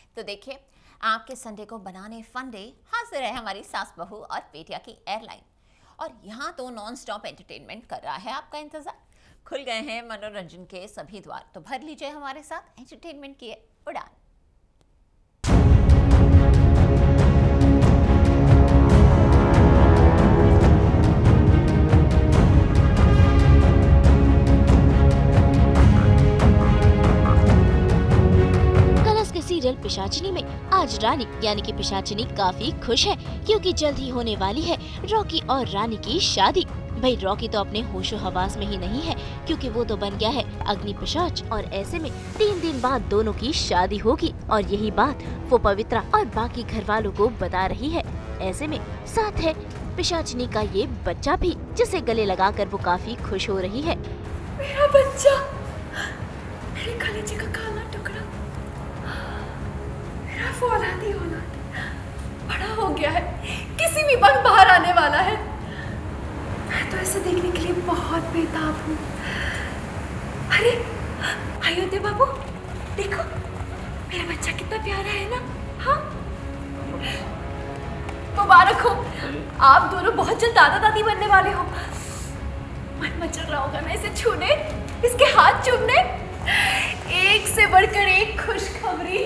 तो देखिए, आपके संडे को बनाने फन डे हाजिर है हमारी सास बहू और पेटिया की एयरलाइन। और यहाँ तो नॉन स्टॉप एंटरटेनमेंट कर रहा है आपका इंतजार। खुल गए हैं मनोरंजन के सभी द्वार, तो भर लीजिए हमारे साथ एंटरटेनमेंट की उड़ान। सीरियल पिशाचिनी में आज रानी यानी कि पिशाचिनी काफी खुश है क्योंकि जल्द ही होने वाली है रॉकी और रानी की शादी। भाई रॉकी तो अपने होशो हवास में ही नहीं है क्योंकि वो तो बन गया है अग्नि पिशाच और ऐसे में 3 दिन बाद दोनों की शादी होगी और यही बात वो पवित्रा और बाकी घर वालों को बता रही है। ऐसे में साथ है पिशाचिनी का ये बच्चा भी जिसे गले लगाकर वो काफी खुश हो रही है। मेरा बच्चा, मेरे कलेजे का काला टुकड़ा, औलादी बड़ा हो गया है, किसी भी वक्त बाहर आने वाला है। मैं तो ऐसे देखने के लिए बहुत बेताब हूँ। अरे अयोध्या बाबू, देखो मेरा बच्चा कितना प्यारा है ना। हाँ, मुबारक हो, आप दोनों बहुत जल्द दादा दादी बनने वाले हो। मन मचल रहा होगा ना इसे छूने, इसके हाथ चूमने। एक से बढ़कर एक खुशखबरी।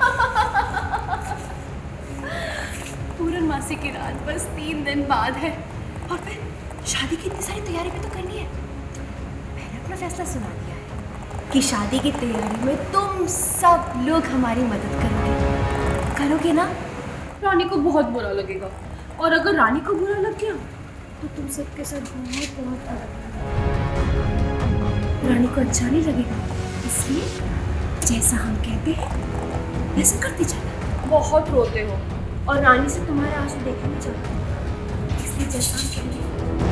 पूर्णमासी की रात बस 3 दिन बाद है और फिर शादी की इतनी सारी तैयारी भी तो करनी है। मैंने अपना फैसला सुना दिया है कि शादी की तैयारी में तुम सब लोग हमारी मदद करोगे ना? रानी को बहुत बुरा लगेगा और अगर रानी को बुरा लग गया तो तुम सबके साथ बहुत बुरा रानी को अच्छा नहीं लगेगा, इसलिए जैसा हम कहते हैं वैसा करते चलना। बहुत रोते हो और रानी से तुम्हारे आंसू देखने नहीं चाहते, इसलिए जैसा हम कहते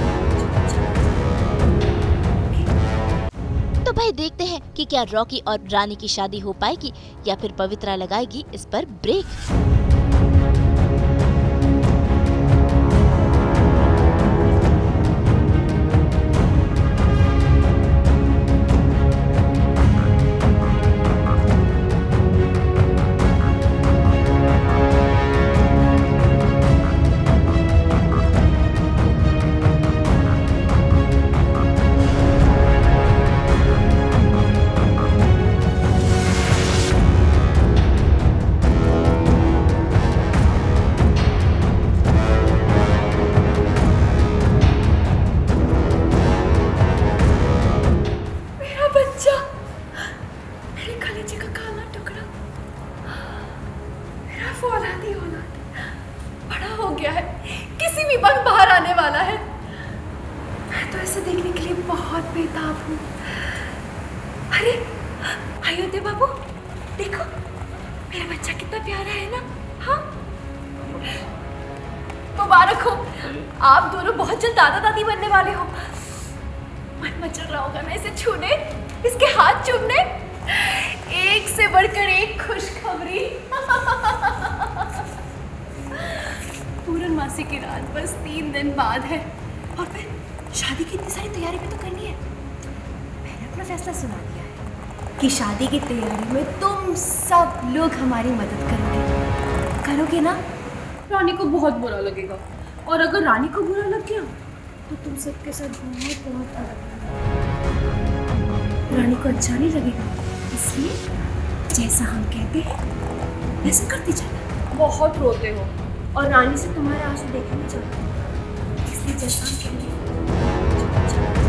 हैं। तो भाई देखते हैं कि क्या रॉकी और रानी की शादी हो पाएगी या फिर पवित्रा लगाएगी इस पर ब्रेक। बड़ा हो गया है, किसी भी वक्त बाहर आने वाला है। मैं तो ऐसे देखने के लिए बहुत बेताब हूँ। अरे अयोध्या बाबू, देखो मेरा बच्चा कितना प्यारा है ना। हाँ, मुबारक हो, आप दोनों बहुत जल्द दादा दादी बनने वाले हो। मन मचल रहा होगा ना इसे छूने, इसके हाथ चूमने। एक से बढ़कर एक खुशखबरी। पूर्णमासी की रात बस 3 दिन बाद है और फिर शादी की इतनी सारी तैयारी भी तो करनी है। मैंने अपना फैसला सुना दिया है कि शादी की तैयारी में तुम सब लोग हमारी मदद करोगे ना? रानी को बहुत बुरा लगेगा और अगर रानी को बुरा लग गया तो तुम सबके साथ बहुत रानी को अच्छा नहीं लगेगा, इसलिए जैसा हम कहते हैं वैसा करते चलना। बहुत रोते हो और रानी से तुम्हारे आंसू देखने नहीं चाहते, इसलिए जैसा हम कहते हैं